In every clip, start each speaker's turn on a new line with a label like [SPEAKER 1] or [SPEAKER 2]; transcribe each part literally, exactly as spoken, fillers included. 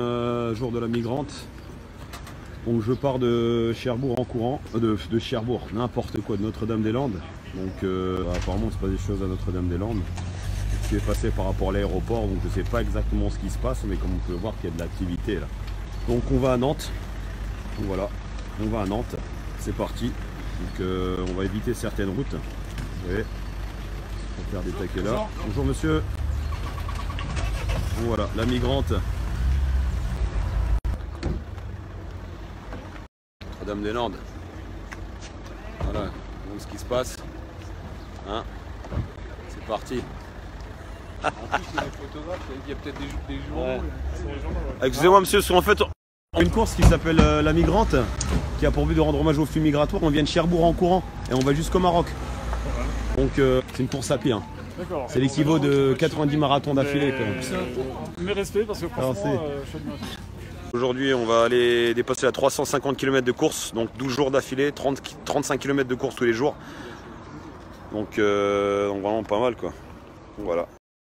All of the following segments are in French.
[SPEAKER 1] euh, jour de la migrante. Donc je pars de Cherbourg en courant, euh, de, de Cherbourg, n'importe quoi, de Notre-Dame-des-Landes. Donc euh, apparemment il se passe des choses à Notre-Dame-des-Landes. Je suis passé par rapport à l'aéroport, donc je ne sais pas exactement ce qui se passe, mais comme on peut voir qu'il y a de l'activité là. Donc on va à Nantes. Donc voilà, on va à Nantes. C'est parti. Donc euh, on va éviter certaines routes. Vous voyez, on va faire des taquets là. Bonjour monsieur. Donc voilà, la migrante. Notre-Dame-des-Landes. Voilà, donc ce qui se passe. Hein, c'est parti.
[SPEAKER 2] En plus, il y a des photographes, il y a peut-être des, des journaux.
[SPEAKER 1] Ouais.
[SPEAKER 2] Ah,
[SPEAKER 1] excusez-moi monsieur, c'est en fait une course qui s'appelle euh, la migrante, qui a pour but de rendre hommage aux flux migratoires. On vient de Cherbourg en courant et on va jusqu'au Maroc. Donc euh, c'est une course à pied. Hein. C'est l'équivalent de quatre-vingt-dix marathons d'affilée.
[SPEAKER 2] Mes respects parce que franchement, euh, je suis admiratif.
[SPEAKER 1] Aujourd'hui, on va aller dépasser à trois cent cinquante kilomètres de course, donc douze jours d'affilée, trente-cinq kilomètres de course tous les jours. Donc, euh, donc vraiment pas mal quoi. Donc, voilà.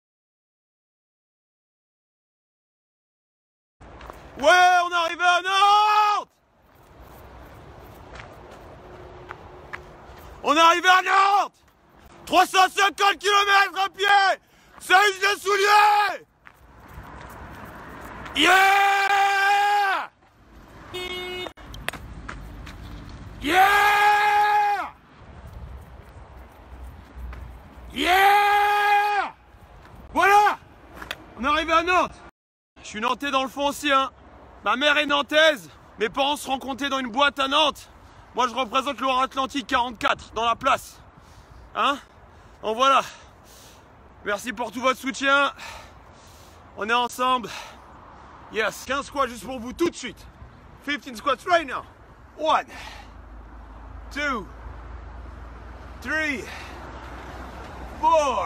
[SPEAKER 1] Ouais, on est arrivé à Nantes! On est arrivé à Nantes! trois cent cinquante kilomètres à pied! Ça use les souliers! Yeah! Yeah! Yeah! Voilà! On est arrivé à Nantes! Je suis nantais dans le fond aussi, hein. Ma mère est nantaise, mes parents se rencontraient dans une boîte à Nantes. Moi je représente le Loire-Atlantique quarante-quatre dans la place. Hein? Donc voilà. Merci pour tout votre soutien. On est ensemble. Yes. quinze squats juste pour vous tout de suite. fifteen squats right now. one, two, three, four,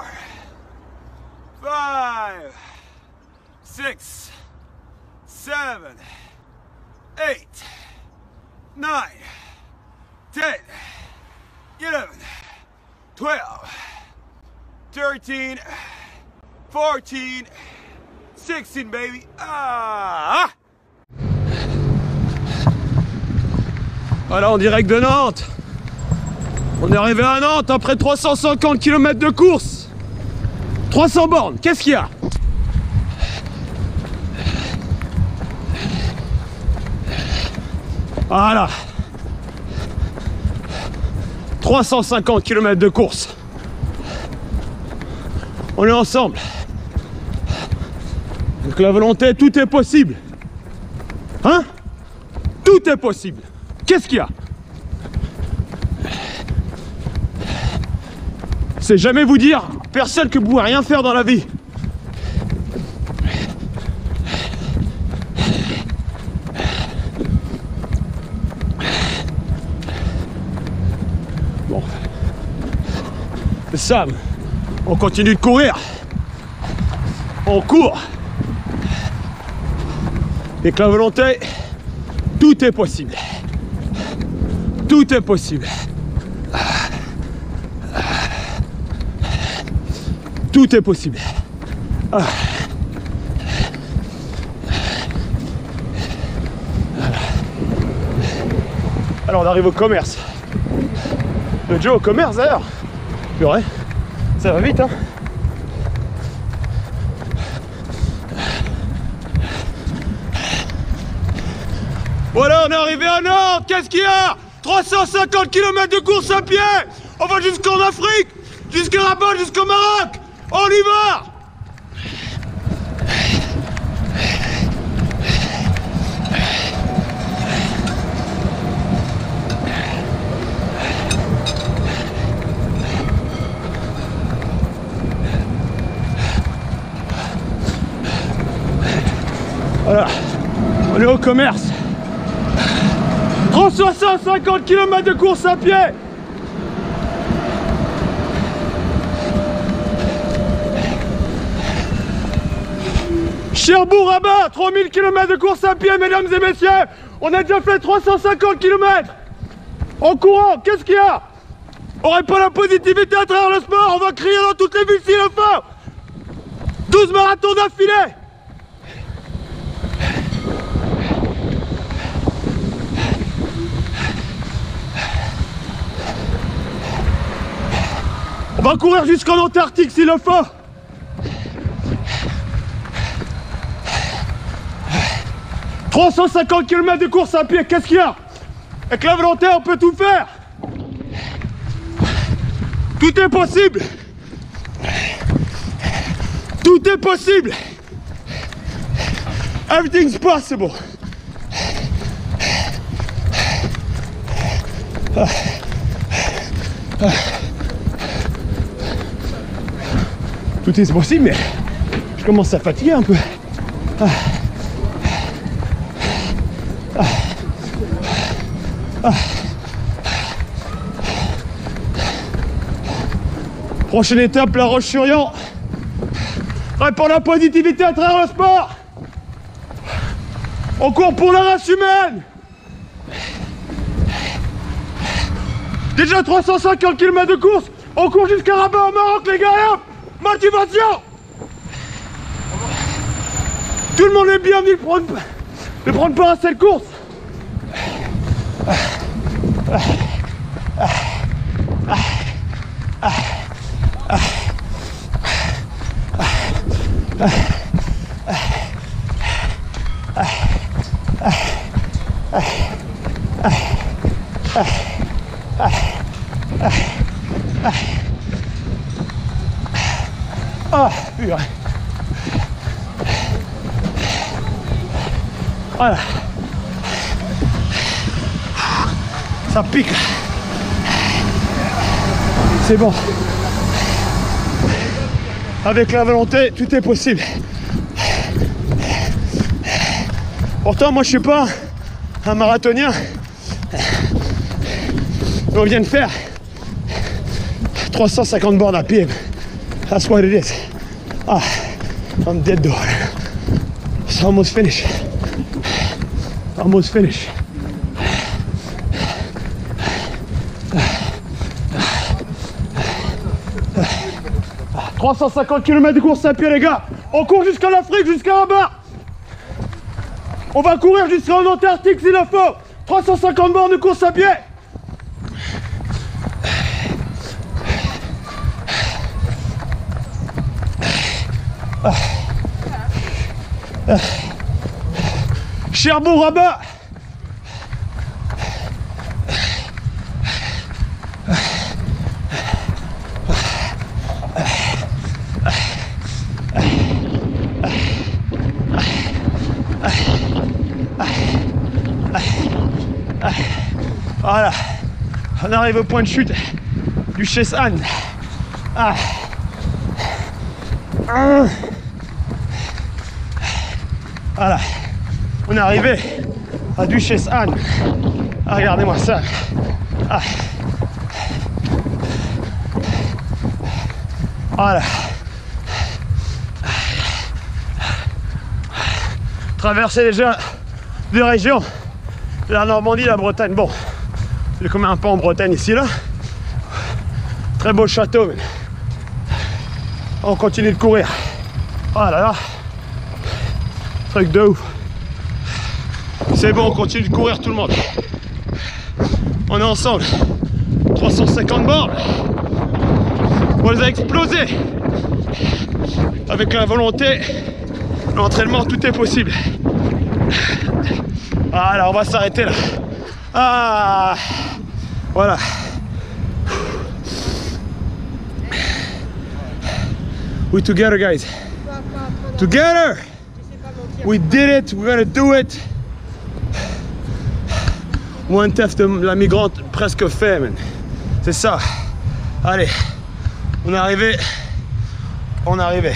[SPEAKER 1] five, six, seven, eight, nine, ten, eleven, twelve, thirteen, fourteen, sixteen, baby. Ah! Voilà, en direct de Nantes. On est arrivé à Nantes après trois cent cinquante kilomètres de course. trois cents bornes, qu'est-ce qu'il y a? Voilà. trois cent cinquante kilomètres de course. On est ensemble. Avec la volonté, tout est possible. Hein? Tout est possible. Qu'est-ce qu'il y a? C'est jamais vous dire, personne que vous pouvez rien faire dans la vie. Bon. Sam, on continue de courir. On court. Avec la volonté, tout est possible. Tout est possible. Tout est possible. Alors on arrive au commerce. Le Joe au commerce d'ailleurs. Purée, ça va vite hein. Voilà, on est arrivé à Nantes. Qu'est-ce qu'il y a? trois cent cinquante kilomètres de course à pied. On va jusqu'en Afrique, jusqu'à là-bas, jusqu'au Maroc. On y va. Voilà, on est au commerce. trois cent cinquante kilomètres de course à pied. Cherbourg-Rabat, trois mille kilomètres de course à pied, mesdames et messieurs. On a déjà fait trois cent cinquante kilomètres. En courant, qu'est-ce qu'il y a? On n'aurait pas la positivité à travers le sport. On va crier dans toutes les villes s'il le faut. douze marathons d'affilée. va courir jusqu'en Antarctique s'il le faut. trois cent cinquante kilomètres de course à pied, qu'est-ce qu'il y a? Avec la volonté, on peut tout faire. Tout est possible. Tout est possible. Everything's possible. Ah. Ah. Tout est possible, mais je commence à fatiguer un peu. Ah. Ah. Ah. Prochaine étape, la Roche-sur-Yon. Pour la positivité à travers le sport. On court pour la race humaine. Déjà trois cent cinquante kilomètres de course. On court jusqu'à Rabat au Maroc, les gars. Motivation. Tout le monde est bienvenu de prendre, de prendre part à cette course. Ah. Ah. Ah. Ah. Ah. Ah. Ah. Ah, purée. Voilà. Ça pique. C'est bon. Avec la volonté, tout est possible. Pourtant, moi, je suis pas un marathonien. On vient de faire trois cent cinquante bornes à pied. That's what it is. Ah, I'm dead though. It's almost finished. Almost finished. trois cent cinquante kilomètres de course à pied, les gars. On court jusqu'en Afrique, jusqu'à Rabat. On va courir jusqu'en Antarctique s'il le faut. trois cent cinquante bornes de course à pied. Ah. Ah. Cherbourg, Rabat. Voilà, on arrive au point de chute du Chessan. Ah. Ah. Voilà, on est arrivé à Duchesne. Ah, regardez-moi ça. Ah. Voilà. Traverser déjà deux régions, la Normandie, la Bretagne. Bon, j'ai comme un peu en Bretagne ici là. Très beau château. Mais... on continue de courir. Oh là là. Truc de ouf. C'est bon, on continue de courir tout le monde. On est ensemble. trois cent cinquante bornes. On les a explosés. Avec la volonté, l'entraînement, tout est possible. Voilà, on va s'arrêter là. Ah, voilà. We together, guys. Together. We did it. We're gonna do it. One test de la migrante presque fait, man. C'est ça. Allez, on est arrivé. On est arrivé.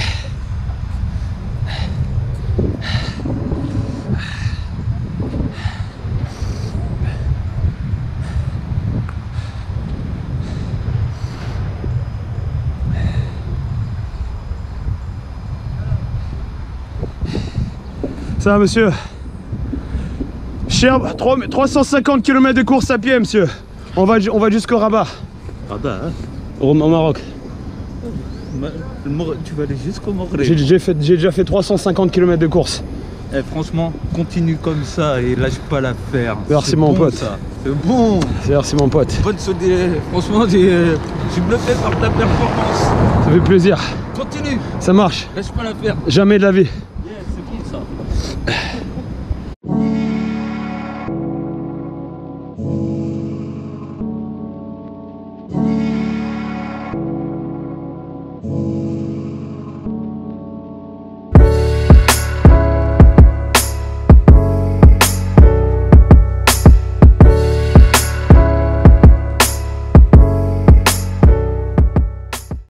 [SPEAKER 1] Ça, monsieur. Cher, trois cent cinquante kilomètres de course à pied, monsieur. On va, on va jusqu'au Rabat.
[SPEAKER 2] Rabat, hein?
[SPEAKER 1] Au, au Maroc.
[SPEAKER 2] Tu vas aller jusqu'au Maroc?
[SPEAKER 1] J'ai déjà fait trois cent cinquante kilomètres de course.
[SPEAKER 3] Eh, franchement, continue comme ça et lâche pas l'affaire.
[SPEAKER 4] Merci mon
[SPEAKER 3] bon,
[SPEAKER 4] pote.
[SPEAKER 3] ça. C'est bon.
[SPEAKER 4] Merci mon pote.
[SPEAKER 3] Bonne soirée. Franchement, j'ai- je suis bluffé par ta performance.
[SPEAKER 4] Ça fait plaisir.
[SPEAKER 3] Continue.
[SPEAKER 4] Ça marche.
[SPEAKER 3] Lâche pas l'affaire.
[SPEAKER 4] Jamais de la vie.
[SPEAKER 3] Yeah, c'est bon ça.